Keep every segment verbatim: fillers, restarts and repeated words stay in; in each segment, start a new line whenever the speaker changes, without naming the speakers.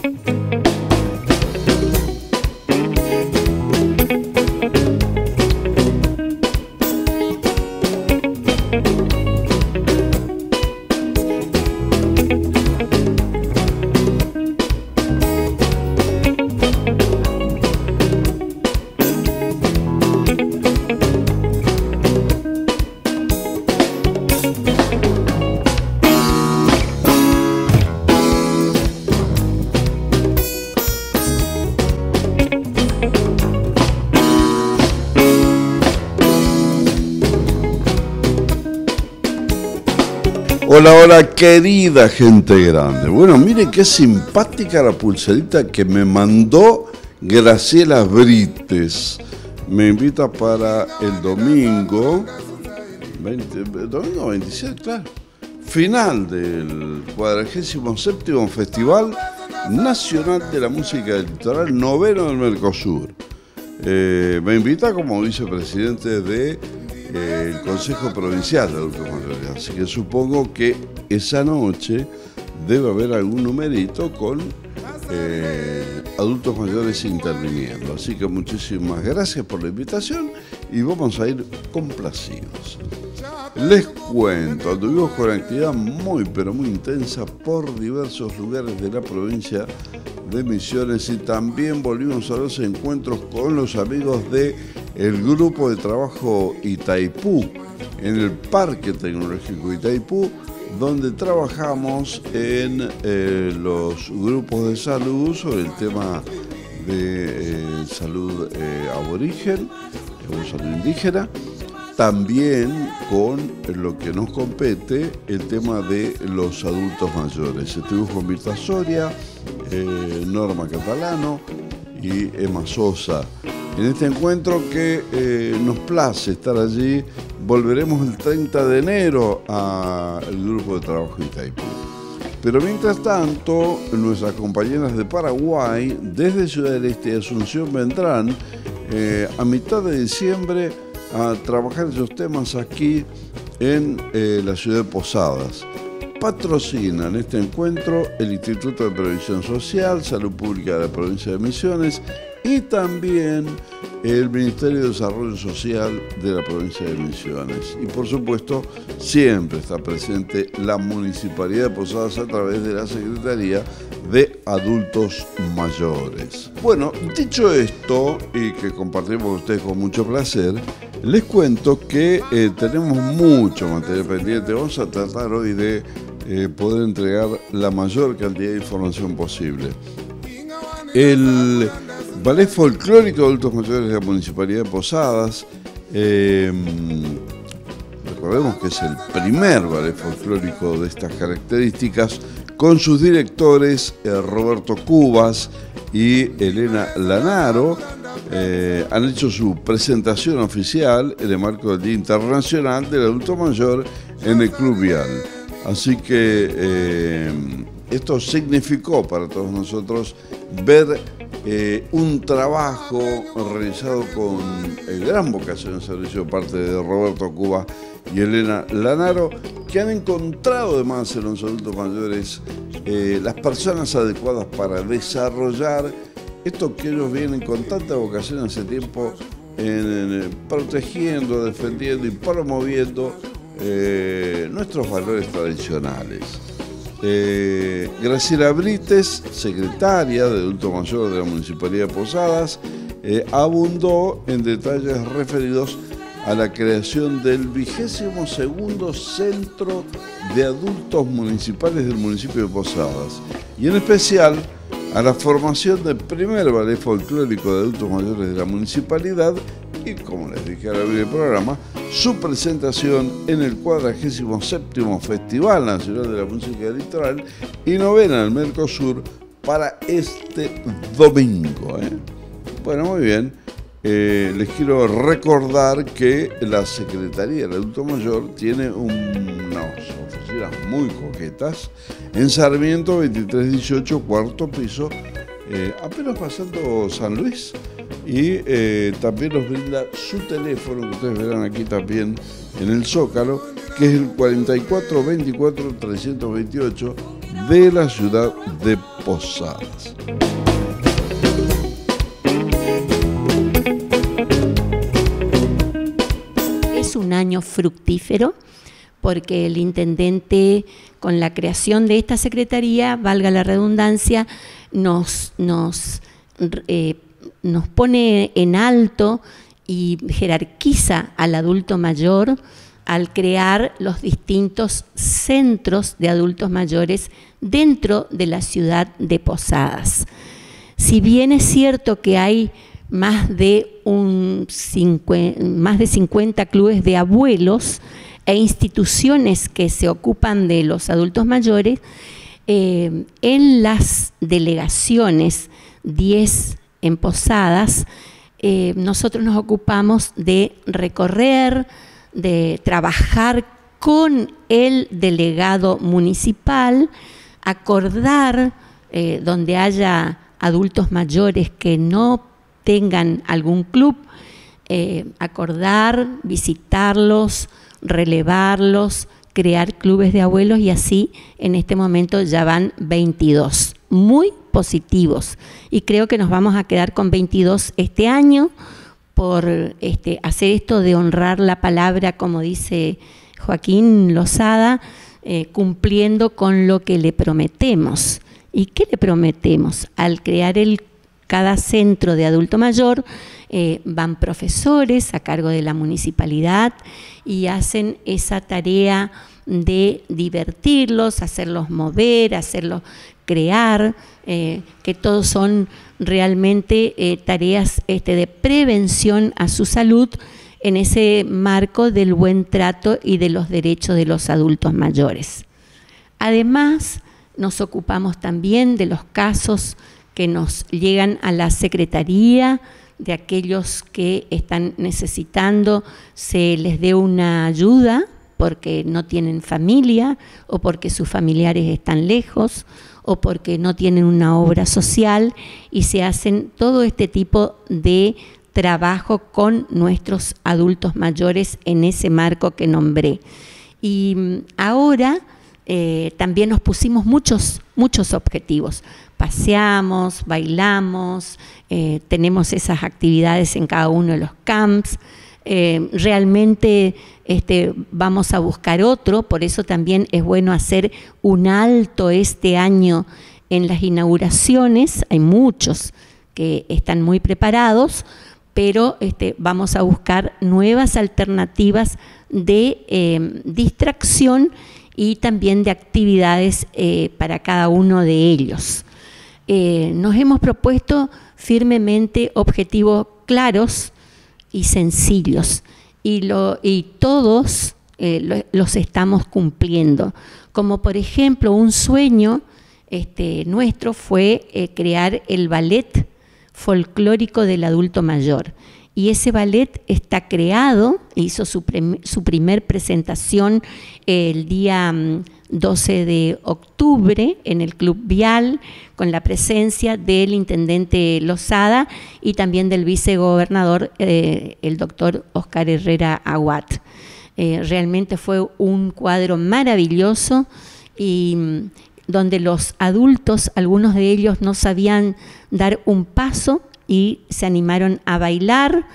Hola, hola, querida gente grande. Bueno, miren qué simpática la pulserita que me mandó Graciela Brites. Me invita para el domingo, veinte, domingo veintisiete, claro, final del cuadragésimo séptimo Festival Nacional de la Música del Litoral, noveno del Mercosur. Eh, me invita como vicepresidente de Eh, el Consejo Provincial de Adultos Mayores, así que supongo que esa noche debe haber algún numerito con eh, adultos mayores interviniendo, así que muchísimas gracias por la invitación y vamos a ir complacidos. Les cuento, anduvimos con actividad muy pero muy intensa por diversos lugares de la provincia de Misiones y también volvimos a los encuentros con los amigos de el grupo de trabajo Itaipú, en el Parque Tecnológico Itaipú, donde trabajamos en eh, los grupos de salud sobre el tema de eh, salud eh, aborigen o salud indígena, también con lo que nos compete, el tema de los adultos mayores. Estuvimos con Mirta Soria, eh, Norma Catalano y Emma Sosa. En este encuentro que eh, nos place estar allí, volveremos el treinta de enero al grupo de trabajo Itaipú. Pero mientras tanto, nuestras compañeras de Paraguay, desde Ciudad del Este y Asunción, vendrán eh, a mitad de diciembre a trabajar esos temas aquí en eh, la ciudad de Posadas. Patrocinan este encuentro el Instituto de Previsión Social, Salud Pública de la Provincia de Misiones y también el Ministerio de Desarrollo Social de la Provincia de Misiones. Y por supuesto, siempre está presente la Municipalidad de Posadas a través de la Secretaría de Adultos Mayores. Bueno, dicho esto, y que compartimos con ustedes con mucho placer, les cuento que eh, tenemos mucho material pendiente. Vamos a tratar hoy de eh, poder entregar la mayor cantidad de información posible. El Ballet Folclórico de Adultos Mayores de la Municipalidad de Posadas, eh, recordemos que es el primer ballet folclórico de estas características, con sus directores eh, Roberto Cubas y Elena Lanaro, eh, han hecho su presentación oficial en el marco del Día Internacional del Adulto Mayor en el Club Vial. Así que eh, esto significó para todos nosotros ver eh, un trabajo realizado con eh, gran vocación de servicio de parte de Roberto Cuba y Elena Lanaro, que han encontrado además en los adultos mayores eh, las personas adecuadas para desarrollar esto que ellos vienen con tanta vocación hace tiempo en, en, protegiendo, defendiendo y promoviendo eh, nuestros valores tradicionales. Eh, Graciela Brites, secretaria de Adulto Mayor de la Municipalidad de Posadas, eh, abundó en detalles referidos a la creación del vigésimo segundo Centro de Adultos Municipales del municipio de Posadas y en especial a la formación del primer ballet folclórico de adultos mayores de la municipalidad y, como les dije al abrir el programa, su presentación en el cuadragésimo séptimo Festival Nacional de la Música del Litoral y novena del Mercosur para este domingo, ¿eh? Bueno, muy bien. Eh, les quiero recordar que la Secretaría del Adulto Mayor tiene un, unas oficinas muy coquetas en Sarmiento veintitrés dieciocho, cuarto piso, eh, apenas pasando San Luis, y eh, también nos brinda su teléfono, que ustedes verán aquí también en el Zócalo, que es el cuarenta y cuatro veinticuatro trescientos veintiocho, de la ciudad de Posadas.
Es un año fructífero porque el intendente, con la creación de esta secretaría, valga la redundancia, nos, nos, eh, nos pone en alto y jerarquiza al adulto mayor al crear los distintos centros de adultos mayores dentro de la ciudad de Posadas. Si bien es cierto que hay más de, un cincu- más de cincuenta clubes de abuelos e instituciones que se ocupan de los adultos mayores, eh, en las delegaciones, diez en Posadas, eh, nosotros nos ocupamos de recorrer, de trabajar con el delegado municipal, acordar eh, donde haya adultos mayores que no tengan algún club, eh, acordar, visitarlos, relevarlos, crear clubes de abuelos, y así en este momento ya van veintidós, muy positivos, y creo que nos vamos a quedar con veintidós este año por este, hacer esto de honrar la palabra, como dice Joaquín Lozada, eh, cumpliendo con lo que le prometemos. ¿Y qué le prometemos? Al crear el, cada centro de adulto mayor, eh, van profesores a cargo de la municipalidad y hacen esa tarea de divertirlos, hacerlos mover, hacerlos crear, eh, que todos son realmente eh, tareas este, de prevención a su salud en ese marco del buen trato y de los derechos de los adultos mayores. Además, nos ocupamos también de los casos que nos llegan a la Secretaría, de aquellos que están necesitando se les dé una ayuda porque no tienen familia o porque sus familiares están lejos o porque no tienen una obra social, y se hacen todo este tipo de trabajo con nuestros adultos mayores en ese marco que nombré. Y ahora eh, también nos pusimos muchos, muchos objetivos. Paseamos, bailamos, eh, tenemos esas actividades en cada uno de los camps. Eh, realmente este, vamos a buscar otro, por eso también es bueno hacer un alto este año en las inauguraciones. Hay muchos que están muy preparados, pero este, vamos a buscar nuevas alternativas de eh, distracción y también de actividades eh, para cada uno de ellos. Eh, nos hemos propuesto firmemente objetivos claros y sencillos, y, lo, y todos eh, lo, los estamos cumpliendo. Como por ejemplo, un sueño este, nuestro fue eh, crear el ballet folclórico del adulto mayor, y ese ballet está creado, hizo su, prim, su primer presentación el día doce de octubre en el Club Vial, con la presencia del intendente Lozada y también del vicegobernador, eh, el doctor Oscar Herrera Aguat. Eh, realmente fue un cuadro maravilloso, y donde los adultos, algunos de ellos no sabían dar un paso y se animaron a bailar,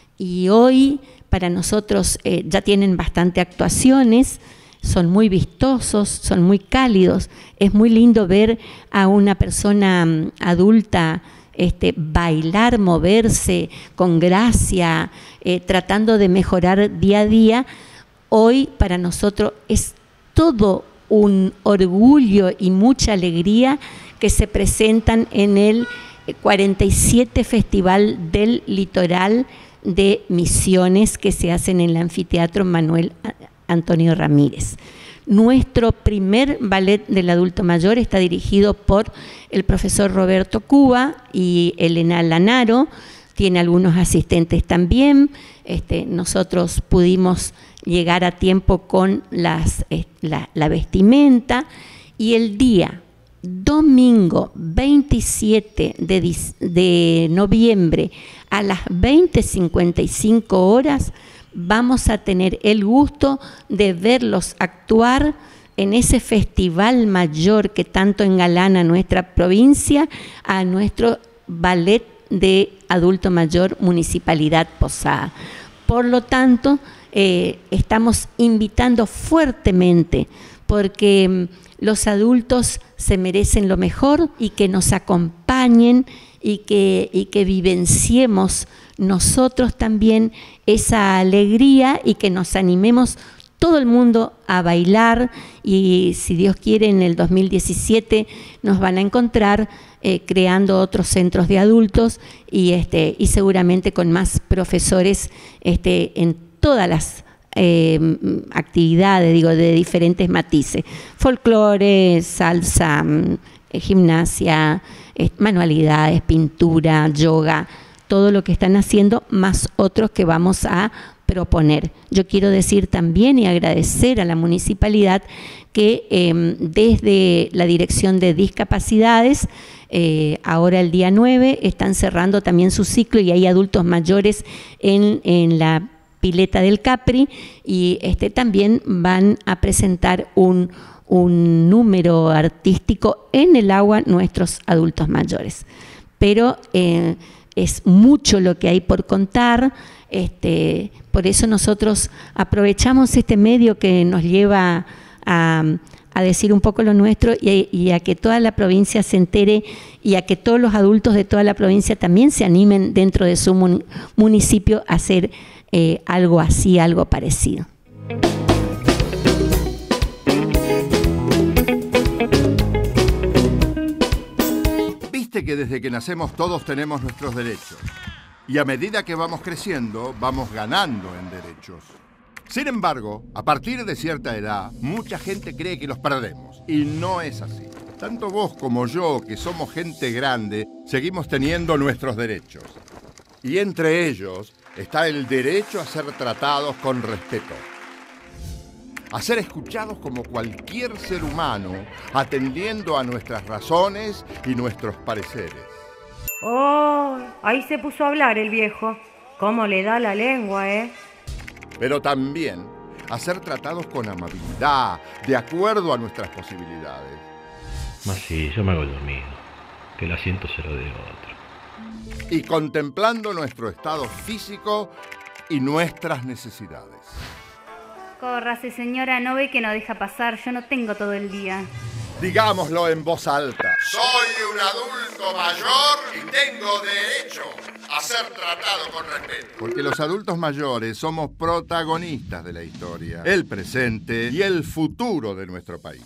y hoy para nosotros eh, ya tienen bastante actuaciones, son muy vistosos, son muy cálidos. Es muy lindo ver a una persona um, adulta este, bailar, moverse con gracia, eh, tratando de mejorar día a día. Hoy para nosotros es todo un orgullo y mucha alegría que se presentan en el cuarenta y siete Festival del Litoral de Misiones que se hacen en el Anfiteatro Manuel Antonio Ramírez. Nuestro primer ballet del adulto mayor está dirigido por el profesor Roberto Cuba y Elena Lanaro, tiene algunos asistentes también. Este, nosotros pudimos llegar a tiempo con las, eh, la, la vestimenta, y el día domingo veintisiete de, de noviembre a las veinte cincuenta y cinco horas vamos a tener el gusto de verlos actuar en ese festival mayor que tanto engalana nuestra provincia, a nuestro ballet de adulto mayor Municipalidad Posada. Por lo tanto, eh, estamos invitando fuertemente, porque los adultos se merecen lo mejor, y que nos acompañen y que, y que vivenciemos nosotros también esa alegría, y que nos animemos todo el mundo a bailar. Y si Dios quiere, en el dos mil diecisiete nos van a encontrar eh, creando otros centros de adultos, y, este, y seguramente con más profesores este, en todas las eh, actividades, digo, de diferentes matices: folclore, salsa, eh, gimnasia, eh, manualidades, pintura, yoga, todo lo que están haciendo, más otros que vamos a proponer. Yo quiero decir también y agradecer a la municipalidad que eh, desde la Dirección de Discapacidades, eh, ahora el día nueve, están cerrando también su ciclo, y hay adultos mayores en, en la pileta del Capri, y este, también van a presentar un, un número artístico en el agua nuestros adultos mayores. Pero eh, es mucho lo que hay por contar. Este, por eso nosotros aprovechamos este medio que nos lleva a, a decir un poco lo nuestro, y, y a que toda la provincia se entere, y a que todos los adultos de toda la provincia también se animen dentro de su mun, municipio a hacer eh, algo así, algo parecido.
Viste que desde que nacemos todos tenemos nuestros derechos. Y a medida que vamos creciendo, vamos ganando en derechos. Sin embargo, a partir de cierta edad, mucha gente cree que los perdemos. Y no es así. Tanto vos como yo, que somos gente grande, seguimos teniendo nuestros derechos. Y entre ellos está el derecho a ser tratados con respeto. A ser escuchados como cualquier ser humano, atendiendo a nuestras razones y nuestros pareceres.
¡Oh! Ahí se puso a hablar el viejo. ¿Cómo le da la lengua, eh?
Pero también a ser tratados con amabilidad, de acuerdo a nuestras posibilidades.
Más sí, yo me hago el dormido, que el asiento se lo dé otro.
Y contemplando nuestro estado físico y nuestras necesidades.
Córrase, señora, no ve que no deja pasar, yo no tengo todo el día.
Digámoslo en voz alta. Soy un adulto mayor y tengo derecho a ser tratado con respeto. Porque los adultos mayores somos protagonistas de la historia, el presente y el futuro de nuestro país.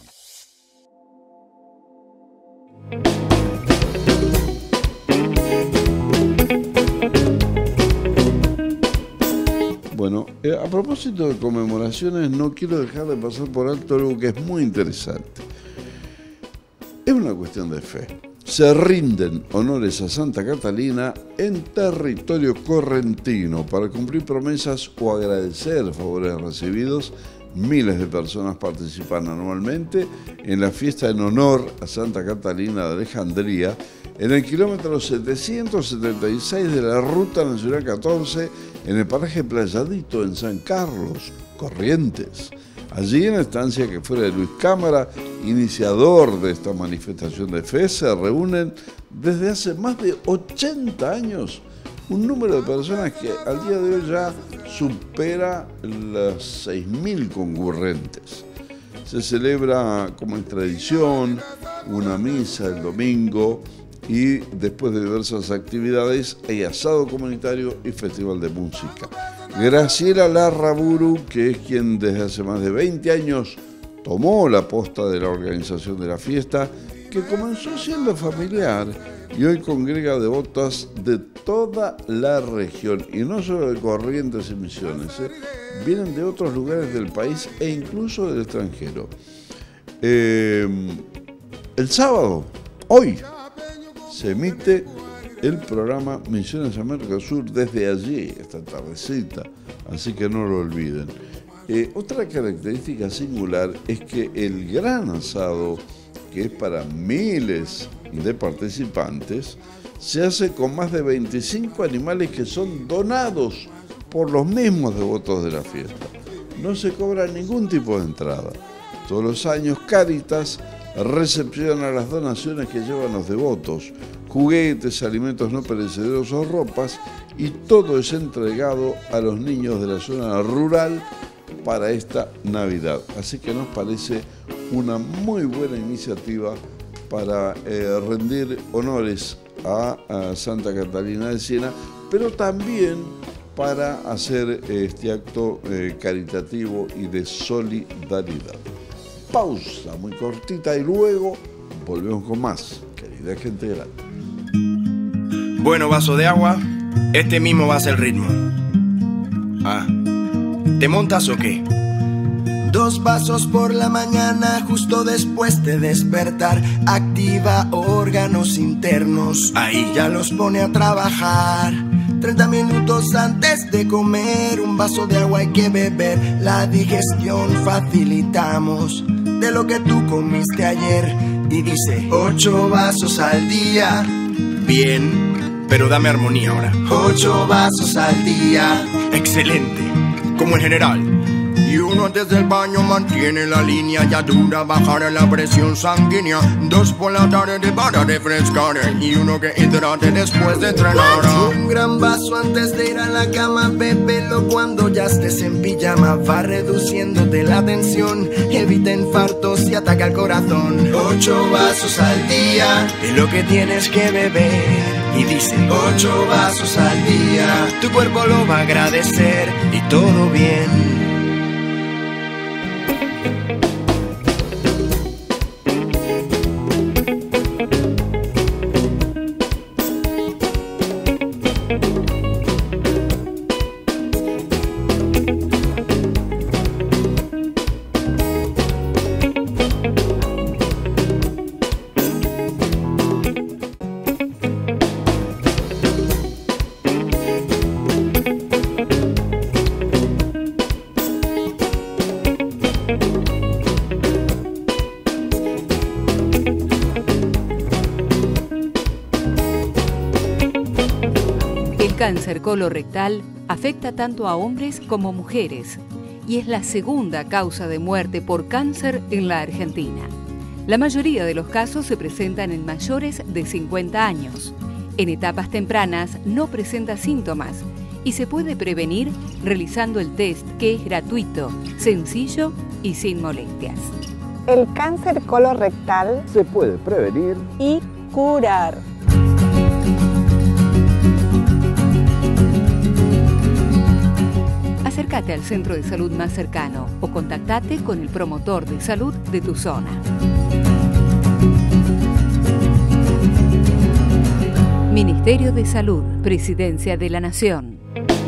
Bueno, eh, a propósito de conmemoraciones, no quiero dejar de pasar por alto algo que es muy interesante. Es una cuestión de fe. Se rinden honores a Santa Catalina en territorio correntino para cumplir promesas o agradecer favores recibidos. Miles de personas participan anualmente en la fiesta en honor a Santa Catalina de Alejandría en el kilómetro setecientos setenta y seis de la Ruta Nacional catorce, en el paraje Playadito, en San Carlos, Corrientes. Allí, en la estancia que fuera de Luis Cámara, iniciador de esta manifestación de fe, se reúnen desde hace más de ochenta años un número de personas que al día de hoy ya supera las seis mil concurrentes. Se celebra, como en tradición, una misa el domingo, y después de diversas actividades hay asado comunitario y festival de música. Graciela Larraburu, que es quien desde hace más de veinte años tomó la posta de la organización de la fiesta, que comenzó siendo familiar y hoy congrega devotas de toda la región, y no solo de Corrientes y Misiones, ¿eh? Vienen de otros lugares del país e incluso del extranjero. Eh, el sábado, hoy, se emite el programa Misiones América Sur desde allí, esta tardecita, así que no lo olviden. Eh, otra característica singular es que el gran asado, que es para miles de participantes, se hace con más de veinticinco animales que son donados por los mismos devotos de la fiesta. No se cobra ningún tipo de entrada. Todos los años Cáritas recepciona las donaciones que llevan los devotos, juguetes, alimentos no perecederos o ropas, y todo es entregado a los niños de la zona rural para esta Navidad. Así que nos parece una muy buena iniciativa para eh, rendir honores a, a Santa Catalina de Siena, pero también para hacer este acto eh, caritativo y de solidaridad. Pausa muy cortita y luego volvemos con más, querida gente grande.
Bueno, vaso de agua, este mismo va a ser el ritmo. Ah, ¿te montas o qué? Dos vasos por la mañana justo después de despertar. Activa órganos internos, ahí ya los pone a trabajar. Treinta minutos antes de comer, un vaso de agua hay que beber. La digestión facilitamos de lo que tú comiste ayer. Y dice, ocho vasos al día. Bien, pero dame armonía ahora. Ocho vasos al día. Excelente, como en general. Y uno antes del baño mantiene la línea, ya dura bajar la presión sanguínea. Dos por la tarde para refrescar, y uno que hidrate después de entrenar. Un gran vaso antes de ir a la cama, bébelo cuando ya estés en pijama. Va reduciéndote la tensión, evita infartos y ataca el corazón. Ocho vasos al día es lo que tienes que beber. Y dice, ocho vasos al día, tu cuerpo lo va a agradecer y todo bien.
El cáncer colorectal afecta tanto a hombres como mujeres y es la segunda causa de muerte por cáncer en la Argentina. La mayoría de los casos se presentan en mayores de cincuenta años. En etapas tempranas no presenta síntomas y se puede prevenir realizando el test, que es gratuito, sencillo y sin molestias.
El cáncer colorectal
se puede prevenir
y curar.
Acércate al centro de salud más cercano o contactate con el promotor de salud de tu zona. Ministerio de Salud, Presidencia de la Nación.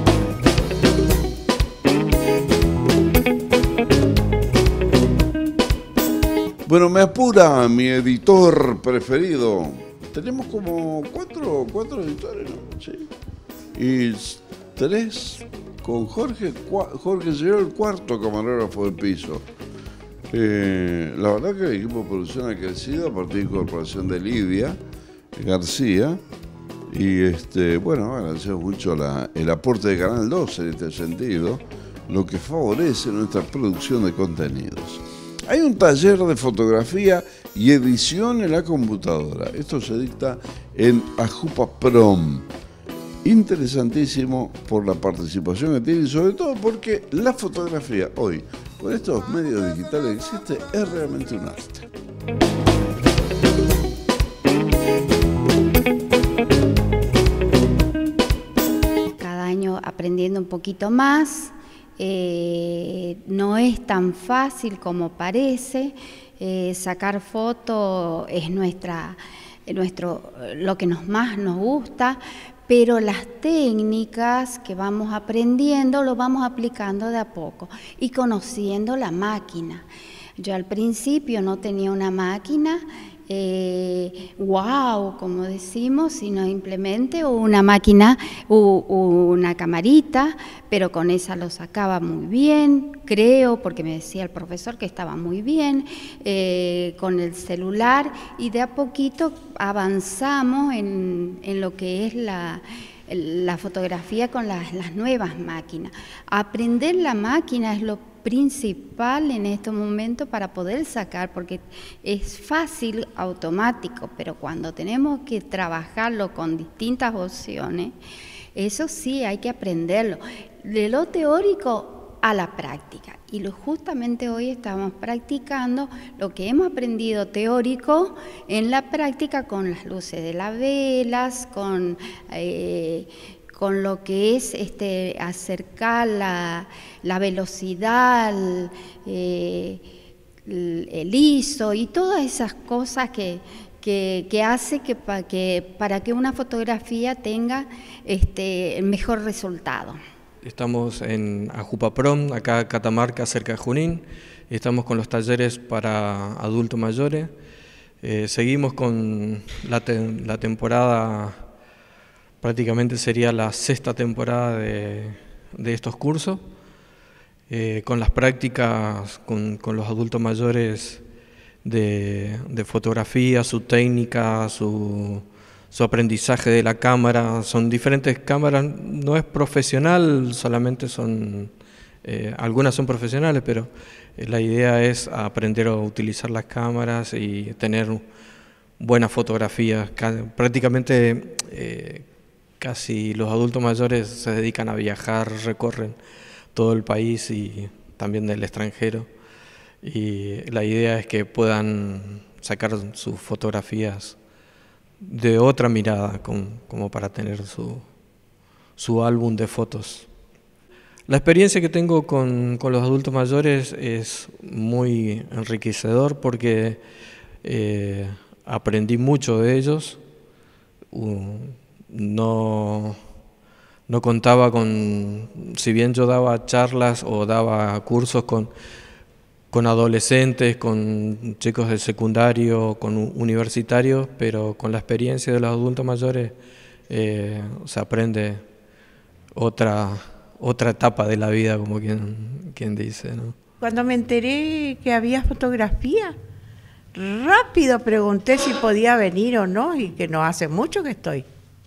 Bueno, me apura mi editor preferido. Tenemos como cuatro, cuatro editores, ¿no? Sí. Y tres con Jorge. Jorge llegó el cuarto camarógrafo de piso. Eh, la verdad que el equipo de producción ha crecido a partir de la incorporación de Lidia García. Y este, bueno, agradecemos mucho la, el aporte de Canal dos en este sentido, lo que favorece nuestra producción de contenidos. Hay un taller de fotografía y edición en la computadora. Esto se dicta en Ajupa Prom. Interesantísimo por la participación que tiene y sobre todo porque la fotografía hoy, con estos medios digitales que existe, es realmente un arte.
Cada año aprendiendo un poquito más. Eh, no es tan fácil como parece. Eh, sacar fotos es nuestra, nuestro, lo que nos más nos gusta, pero las técnicas que vamos aprendiendo lo vamos aplicando de a poco y conociendo la máquina. Yo al principio no tenía una máquina Eh, wow, como decimos, sino simplemente una máquina, una camarita, pero con esa lo sacaba muy bien, creo, porque me decía el profesor que estaba muy bien, eh, con el celular, y de a poquito avanzamos en, en lo que es la, la fotografía con las, las nuevas máquinas. Aprender la máquina es lo principal en este momento para poder sacar, porque es fácil, automático, pero cuando tenemos que trabajarlo con distintas opciones, eso sí hay que aprenderlo. De lo teórico a la práctica. Y lo, justamente hoy estamos practicando lo que hemos aprendido teórico en la práctica con las luces de las velas, con, eh, con lo que es este, acercar la, la velocidad, eh, el, el I S O y todas esas cosas que, que, que hace que, pa, que para que una fotografía tenga este, el mejor resultado.
Estamos en Ajupaprom, acá Catamarca, cerca de Junín. Estamos con los talleres para adultos mayores. Eh, seguimos con la, te la temporada, prácticamente sería la sexta temporada de, de estos cursos, eh, con las prácticas con, con los adultos mayores de, de fotografía, su técnica, su... su aprendizaje de la cámara. Son diferentes cámaras, no es profesional, solamente son, eh, algunas son profesionales, pero eh, la idea es aprender a utilizar las cámaras y tener buenas fotografías. Prácticamente eh, casi los adultos mayores se dedican a viajar, recorren todo el país y también del extranjero, y la idea es que puedan sacar sus fotografías de otra mirada, como, como para tener su, su álbum de fotos. La experiencia que tengo con, con los adultos mayores es muy enriquecedor porque eh, aprendí mucho de ellos. Uh, no, no contaba con, si bien yo daba charlas o daba cursos con con adolescentes, con chicos del secundario, con universitarios, pero con la experiencia de los adultos mayores eh, se aprende otra, otra etapa de la vida, como quien, quien dice, ¿no?
Cuando me enteré que había fotografía, rápido pregunté si podía venir o no, y que no hace mucho que estoy.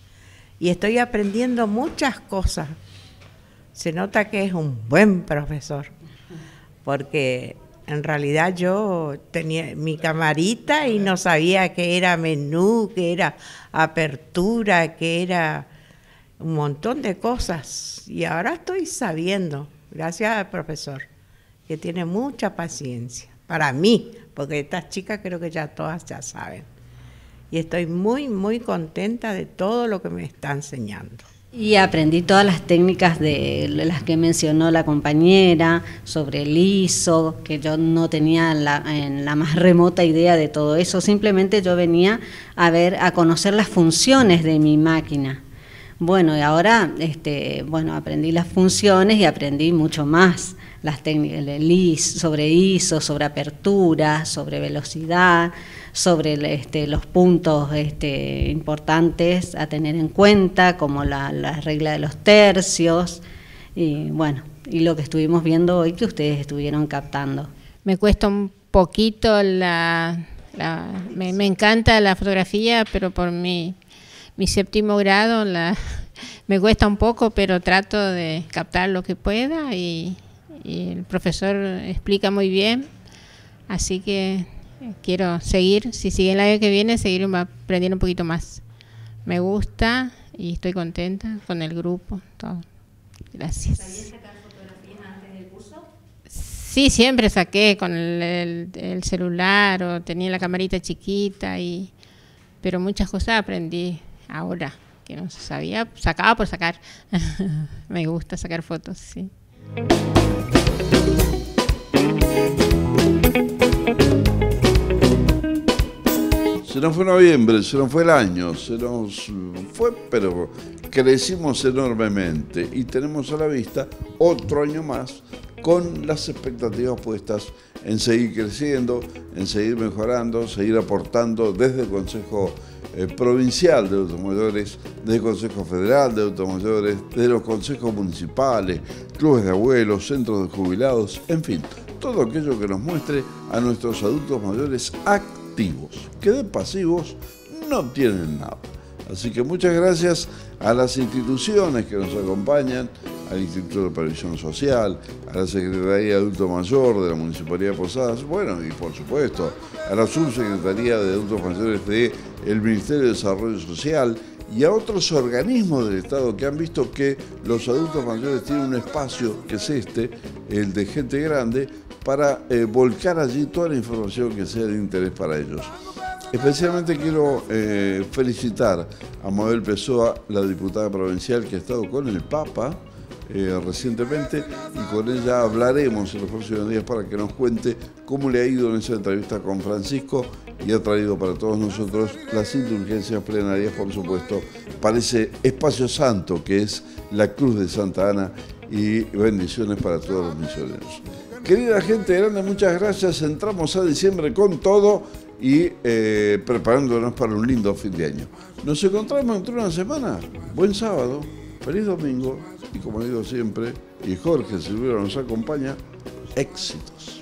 Y estoy aprendiendo muchas cosas. Se nota que es un buen profesor, porque en realidad yo tenía mi camarita y no sabía qué era menú, qué era apertura, qué era un montón de cosas. Y ahora estoy sabiendo, gracias al profesor, que tiene mucha paciencia. Para mí, porque estas chicas creo que ya todas ya saben. Y estoy muy, muy contenta de todo lo que me está enseñando.
Y aprendí todas las técnicas de las que mencionó la compañera, sobre el I S O, que yo no tenía la, en la más remota idea de todo eso. Simplemente yo venía a ver, a conocer las funciones de mi máquina. Bueno, y ahora este, bueno, aprendí las funciones y aprendí mucho más. Las técnicas del I S O, sobre I S O, sobre apertura, sobre velocidad, sobre este, los puntos este, importantes a tener en cuenta, como la, la regla de los tercios, y bueno, y lo que estuvimos viendo hoy que ustedes estuvieron captando.
Me cuesta un poquito la... la me, me encanta la fotografía, pero por mi, mi séptimo grado la, me cuesta un poco, pero trato de captar lo que pueda y... y el profesor explica muy bien, así que quiero seguir, si sigue el año que viene, seguir aprendiendo un poquito más. Me gusta y estoy contenta con el grupo, todo. Gracias. ¿Sabías sacar fotografías antes del curso? Sí, siempre saqué con el, el, el celular o tenía la camarita chiquita, y pero muchas cosas aprendí ahora, que no sabía, sacaba por sacar. Me gusta sacar fotos, sí.
Se nos fue noviembre, se nos fue el año, se nos fue, pero crecimos enormemente y tenemos a la vista otro año más con las expectativas puestas en seguir creciendo, en seguir mejorando, seguir aportando desde el Consejo eh, Provincial de Adultos Mayores, desde el Consejo Federal de Adultos Mayores, desde los consejos municipales, clubes de abuelos, centros de jubilados, en fin, todo aquello que nos muestre a nuestros adultos mayores activos, que de pasivos no tienen nada. Así que muchas gracias a las instituciones que nos acompañan, al Instituto de Previsión Social, a la Secretaría de Adulto Mayor de la Municipalidad de Posadas, bueno, y por supuesto a la Subsecretaría de Adultos Mayores del Ministerio de Desarrollo Social y a otros organismos del Estado que han visto que los adultos mayores tienen un espacio, que es este, el de Gente Grande, para eh, volcar allí toda la información que sea de interés para ellos. Especialmente quiero eh, felicitar a Mabel Pessoa, la diputada provincial que ha estado con el Papa eh, recientemente, y con ella hablaremos en los próximos días para que nos cuente cómo le ha ido en esa entrevista con Francisco, y ha traído para todos nosotros las indulgencias plenarias, por supuesto, para ese espacio santo que es la Cruz de Santa Ana, y bendiciones para todos los misioneros. Querida gente grande, muchas gracias. Entramos a diciembre con todo y eh, preparándonos para un lindo fin de año. Nos encontramos dentro de una semana. Buen sábado, feliz domingo, y como digo siempre, y Jorge Silvero nos acompaña, éxitos.